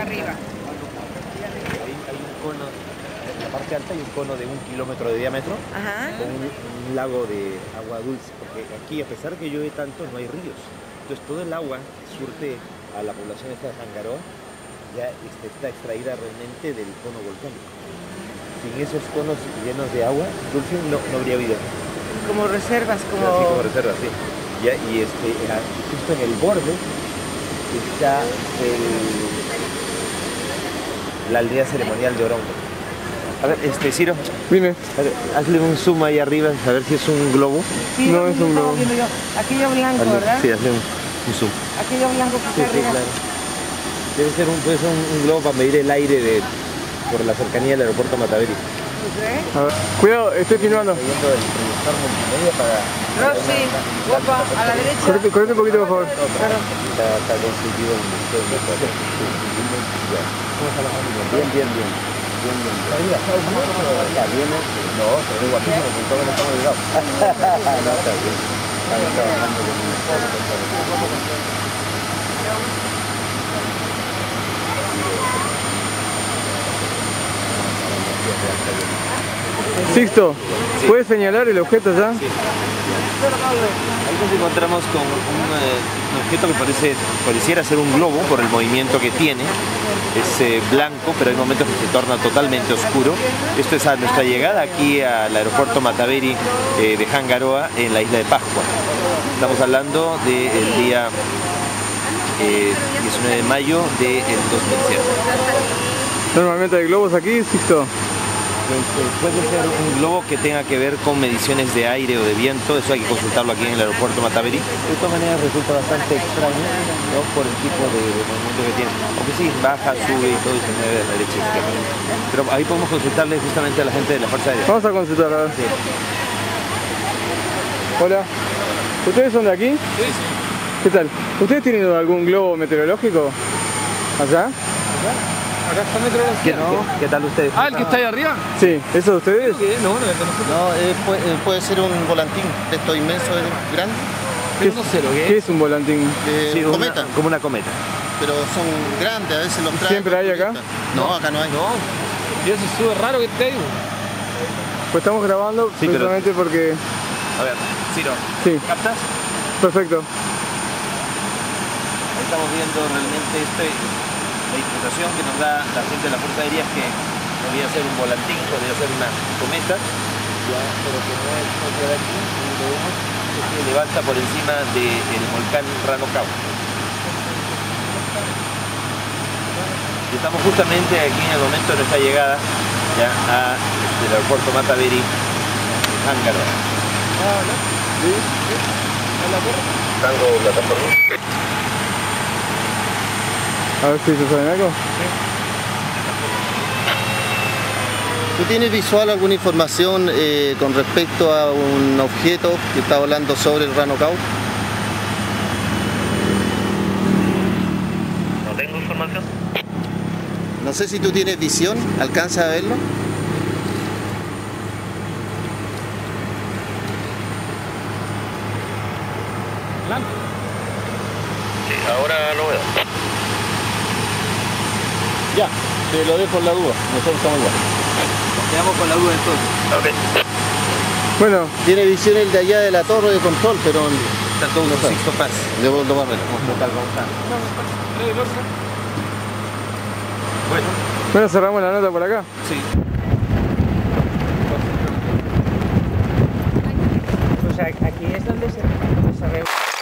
arriba. Hay un cono, en la parte alta hay un cono de 1 kilómetro de diámetro. Ajá. Con un lago de agua dulce, porque aquí, a pesar que llueve tanto, no hay ríos. Entonces todo el agua surte a la población esta de Hangaroa ya está extraída realmente del cono volcánico. Sin esos conos llenos de agua dulce no habría vida. Como reservas, como... Así como reservas, sí. Ya, y justo en el borde está la aldea ceremonial de Orongo. A ver, Ciro, dime. Hazle un zoom ahí arriba, a ver si es un globo. Sí, no es un globo. Aquello blanco, ¿verdad? Sí, hazle un zoom. Aquello blanco que está arriba. Claro. Puede ser un globo para medir el aire por la cercanía del aeropuerto Mataveri. A ver. Cuidado, estoy filmando. Estoy viendo el proyector multimedia para... Rosy, guapa, a la derecha. Correte un poquito, por favor. Claro. Está conseguido un montón de cosas. ¿Cómo está la familia? Bien. Arriba, ya viene. No, se ve guapísimo, con todo lo que estamos ligados. No, está bien. Estamos trabajando con Sixto, ¿puedes señalar el objeto ya? Sí. Ahí nos encontramos con un objeto que pareciera ser un globo por el movimiento que tiene. Es blanco, pero hay momentos que se torna totalmente oscuro. Esto es a nuestra llegada aquí al aeropuerto Mataveri de Hangaroa, en la isla de Pascua. Estamos hablando del día 19 de mayo del 2007. Normalmente hay globos aquí, Sixto. Puede ser un globo que tenga que ver con mediciones de aire o de viento, eso hay que consultarlo aquí en el aeropuerto Mataveri. De todas maneras resulta bastante extraño, ¿no? Por el tipo de movimiento que tiene. Aunque sí, baja, sube y todo y se mueve de la derecha a la izquierda. Pero ahí podemos consultarle justamente a la gente de la Fuerza Aérea. Vamos a consultar, a ver. Sí. Hola, ¿ustedes son de aquí? Sí. ¿Qué tal? ¿Ustedes tienen algún globo meteorológico allá? Acá está meteorología. ¿Qué tal ustedes? Ah, el que está ahí arriba. Sí, ¿eso de ustedes? No, Puede ser un volantín de estos inmensos, grande. ¿Qué es un volantín? Sí, Cometa. Como una cometa. Pero son grandes, a veces los traen. ¿Siempre hay acá? No, acá no hay. No, y eso es súper raro que esté ahí. Pues estamos grabando Sí, precisamente porque... A ver, Ciro, Sí, ¿captas? perfecto. Ahí estamos viendo realmente la interpretación que nos da la gente de la Fuerza Aérea es que podría ser un volantín, podría ser una cometa, ya, pero que no es de aquí, y lo vemos que se levanta por encima del volcán Ranocao. Y estamos justamente aquí en el momento de nuestra llegada ya al aeropuerto Mataveri, Hangaroa. ¿Sí? Tango plataforma. A ver si se saben algo. ¿Tú tienes visual alguna información con respecto a un objeto que está volando sobre el Ranocao? No tengo información. No sé si tú tienes visión, ¿alcanzas a verlo? Sí, ahora lo veo. Ya, te lo dejo en la duda, nosotros estamos igual. Quedamos con la duda entonces. Ok. Bueno, Tiene visión el de allá de la torre de control, pero Está todo un Sixto Paz. lo va a ver. bueno, cerramos la nota por acá. Sí. Pues aquí es donde se ve.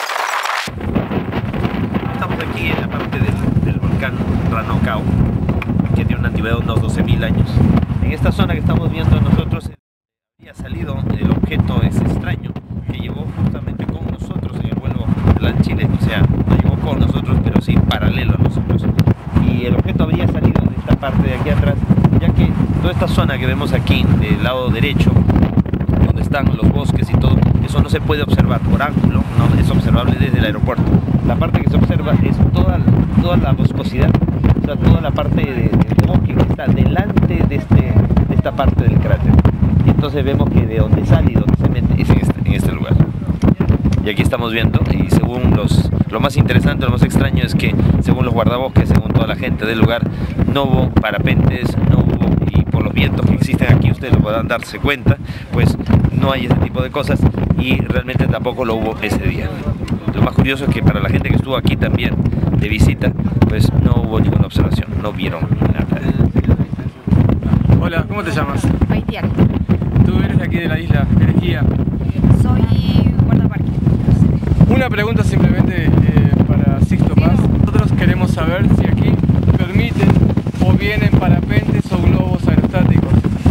Estamos aquí en la parte del volcán Ranocao, que tiene una antigüedad de unos 12.000 años. En esta zona que estamos viendo nosotros había salido el objeto ese extraño que llegó justamente con nosotros en el vuelo de Chile, o sea, no llegó con nosotros, pero sí paralelo a nosotros. Y el objeto habría salido de esta parte de aquí atrás, ya que toda esta zona que vemos aquí del lado derecho, donde están los bosques y todo, eso no se puede observar por ángulo, no es observable desde el aeropuerto. La parte que se observa es toda la boscosidad, o sea, toda la parte de bosque que está delante de esta parte del cráter. Y entonces vemos que de donde sale y donde se mete es en este lugar. Y aquí estamos viendo, y según lo más interesante, lo más extraño es que según los guardabosques, según toda la gente del lugar, no hubo parapentes, no hubo, y por los vientos que existen aquí, ustedes lo podrán darse cuenta, pues no hay ese tipo de cosas, y realmente tampoco lo hubo ese día. Lo más curioso es que para la gente que estuvo aquí también de visita, pues no hubo ninguna observación, no vieron nada. Hola, ¿cómo te llamas? Haitiana. Tú eres de aquí de la isla, eres guía. Soy guardaparque. Una pregunta simplemente para Sixto Paz. Nosotros queremos saber si aquí permiten o vienen parapentes o globos aerostáticos.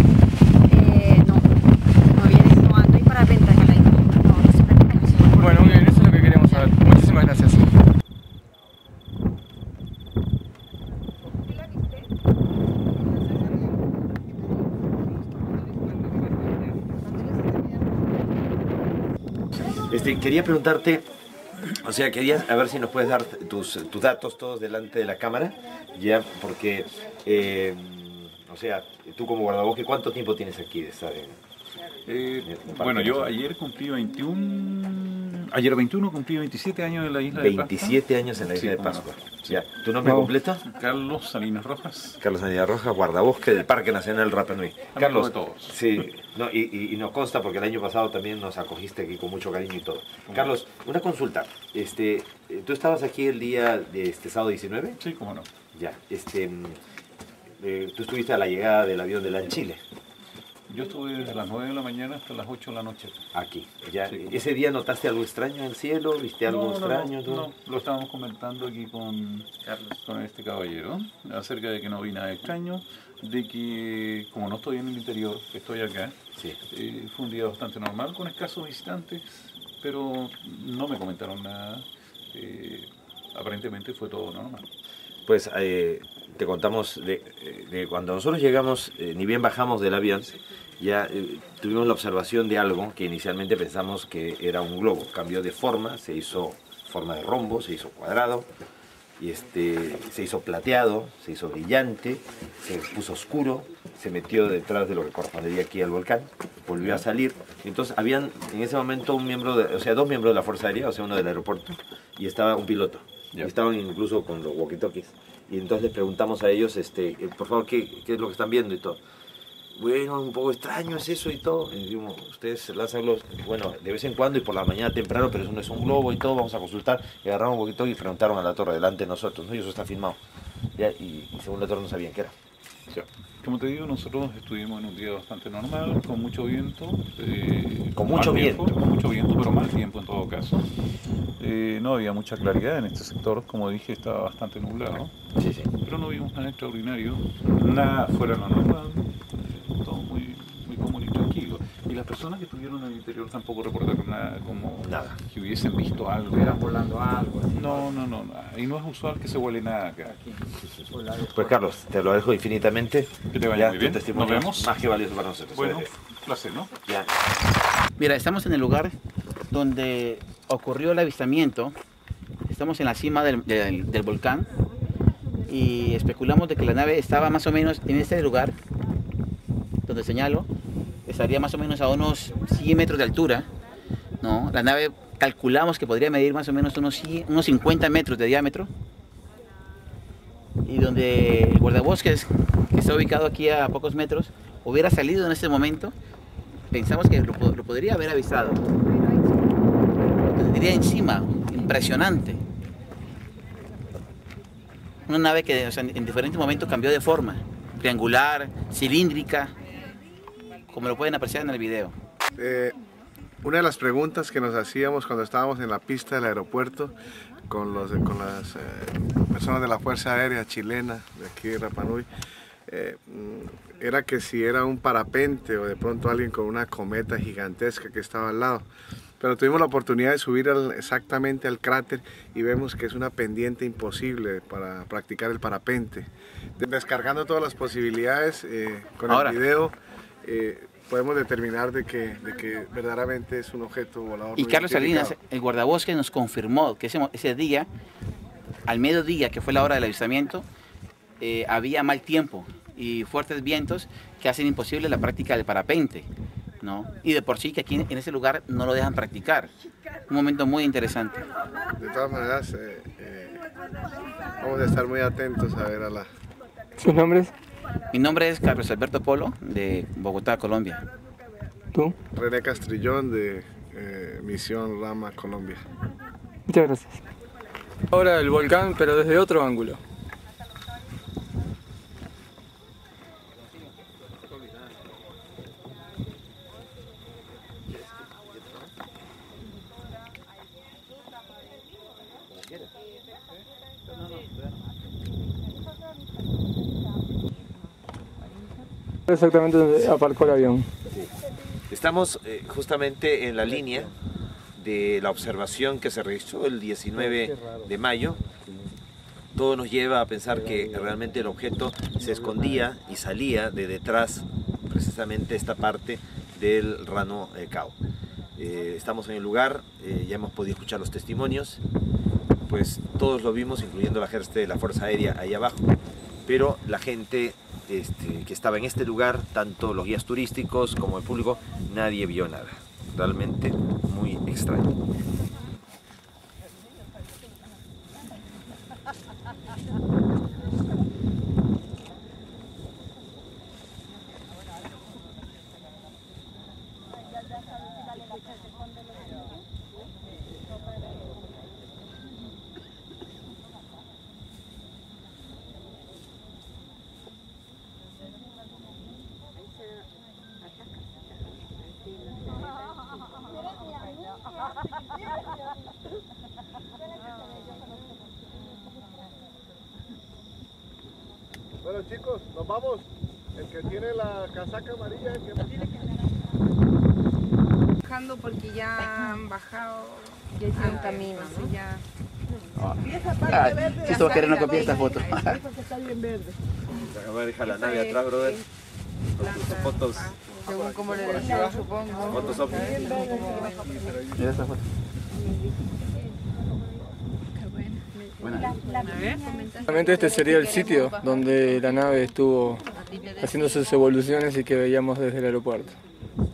No viene, no hay parapente acá en la isla. No se permite. Bueno, muy bien, eso es lo que queremos saber. Muchísimas gracias. Quería preguntarte, o sea, quería a ver si nos puedes dar tus datos todos delante de la cámara, ya, porque, o sea, tú como guardabosque, ¿cuánto tiempo tienes aquí de estar bueno, yo ayer cumplí 21 cumplí 27 años en la isla de Pascua. 27 años en la isla de Pascua. Bueno, Ya. ¿Tu nombre completo? Carlos Salinas Rojas. Carlos Salinas Rojas, guardabosque del Parque Nacional Rapa Nui. Carlos, de todos. Sí, no, y nos consta porque el año pasado también nos acogiste aquí con mucho cariño y todo. Carlos, una consulta. ¿Tú estabas aquí el día de sábado 19? Sí, cómo no. Ya. Tú estuviste a la llegada del avión de LAN Chile. Yo estuve desde las 9 de la mañana hasta las 8 de la noche. Aquí. Ya. Sí. ¿Ese día notaste algo extraño en el cielo? ¿Viste algo extraño? No, lo estábamos comentando aquí con Carlos, con este caballero, acerca de que no vi nada extraño, de que como no estoy en el interior, estoy acá, Sí. fue un día bastante normal, con escasos visitantes, pero no me comentaron nada, aparentemente fue todo normal. Pues te contamos de cuando nosotros llegamos, ni bien bajamos del avión, ya tuvimos la observación de algo que inicialmente pensamos que era un globo. Cambió de forma, se hizo forma de rombo, se hizo cuadrado, y se hizo plateado, se hizo brillante, se puso oscuro, se metió detrás de lo que correspondería aquí al volcán, volvió a salir. Entonces habían en ese momento dos miembros de la Fuerza Aérea, o sea, uno del aeropuerto, y estaba un piloto. Ya. Estaban incluso con los walkie-talkies. Y entonces les preguntamos a ellos, por favor, ¿qué es lo que están viendo y todo? Bueno, un poco extraño es eso y todo. Y digo, ustedes lanzan globos, bueno, de vez en cuando y por la mañana temprano, pero eso no es un globo y todo, vamos a consultar. Y agarraron un walkie-talkie y preguntaron a la torre delante de nosotros, ¿no? Y eso está filmado. Ya, y según la torre no sabían qué era. Ya. Como te digo, nosotros estuvimos en un día bastante normal, con mucho viento. Con mucho viento. Con mucho viento, pero mal tiempo en todo caso. No había mucha claridad en este sector, como dije, estaba bastante nublado. Sí, sí. Pero no vimos nada extraordinario, nada fuera de lo normal, todo muy común y tranquilo. Y las personas que estuvieron en el interior tampoco reportaron nada, como Nada. que hubiesen visto algo. Estuvieran volando algo. Así. No, nada. Y no es usual que se vuele nada acá. Pues Carlos, te lo agradezco infinitamente. Que te vaya Ya, muy tu bien. testimonio Nos vemos. más que valioso para nosotros. Bueno, placer, ¿no? Ya. Mira, estamos en el lugar donde ocurrió el avistamiento. Estamos en la cima del volcán y especulamos de que la nave estaba más o menos en este lugar donde señalo. Estaría más o menos a unos 100 metros de altura, ¿no? La nave calculamos que podría medir más o menos unos 50 metros de diámetro, y donde el guardabosques, que está ubicado aquí a pocos metros, hubiera salido en este momento. Pensamos que lo podría haber avistado. Lo tendría encima, impresionante. Una nave que, o sea, en diferentes momentos cambió de forma, triangular, cilíndrica, como lo pueden apreciar en el video. Una de las preguntas que nos hacíamos cuando estábamos en la pista del aeropuerto con las personas de la Fuerza Aérea chilena de aquí de Rapa Nui, era que si era un parapente o de pronto alguien con una cometa gigantesca que estaba al lado. Pero tuvimos la oportunidad de subir exactamente al cráter y vemos que es una pendiente imposible para practicar el parapente. Descargando todas las posibilidades con Ahora, el video, podemos determinar de que verdaderamente es un objeto volador. Y Carlos Salinas, el guardabosque, nos confirmó que ese día, al mediodía, que fue la hora del avistamiento, había mal tiempo y fuertes vientos que hacen imposible la práctica del parapente, ¿no? Y de por sí que aquí en ese lugar no lo dejan practicar. Un momento muy interesante. De todas maneras, vamos a estar muy atentos a ver a la... ¿Sus nombres? Mi nombre es Carlos Alberto Polo, de Bogotá, Colombia. ¿Tú? René Castrillón, de Misión Rama, Colombia. Muchas gracias. Ahora el volcán, pero desde otro ángulo. Exactamente donde aparcó el avión. Estamos justamente en la línea de la observación que se registró el 19 de mayo. Todo nos lleva a pensar que realmente el objeto se escondía y salía de detrás, precisamente esta parte del Rano Cao. Estamos en el lugar, ya hemos podido escuchar los testimonios, pues todos lo vimos, incluyendo la gente de la Fuerza Aérea ahí abajo, pero la gente que estaba en este lugar, tanto los guías turísticos como el público, nadie vio nada. Realmente muy extraño. Bueno chicos, nos vamos. El que tiene la casaca amarilla, el que... Bajando porque ya han bajado, ya hicieron camino, ¿no? Ya... Si esto va a querer no copiar esta foto. Voy a dejar la nave atrás, brother. Son fotos. Según como le deseo, supongo. Fotos ovnis. Mira esta foto. Realmente este sería el sitio donde la nave estuvo haciendo sus evoluciones y que veíamos desde el aeropuerto.